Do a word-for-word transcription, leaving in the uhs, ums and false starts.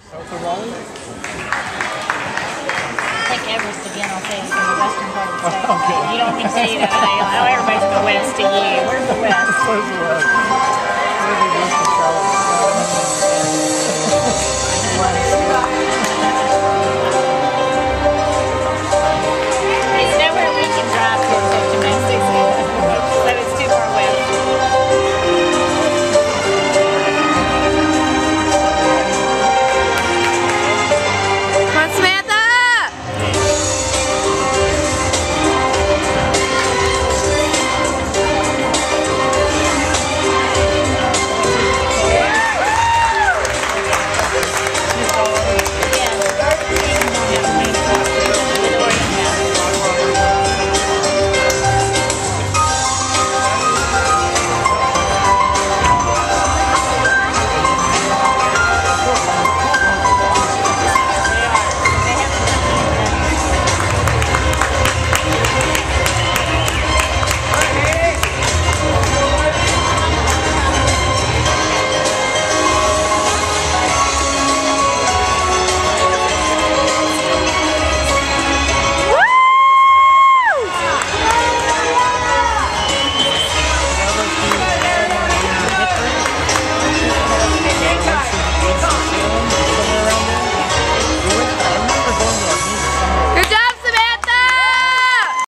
South of Raleigh? Like Everest again, I'll say, in the western part of the state. Okay. You don't want to say that. Oh, everybody's in the west to you. Where's the west? Where's the west? Where's the west of California?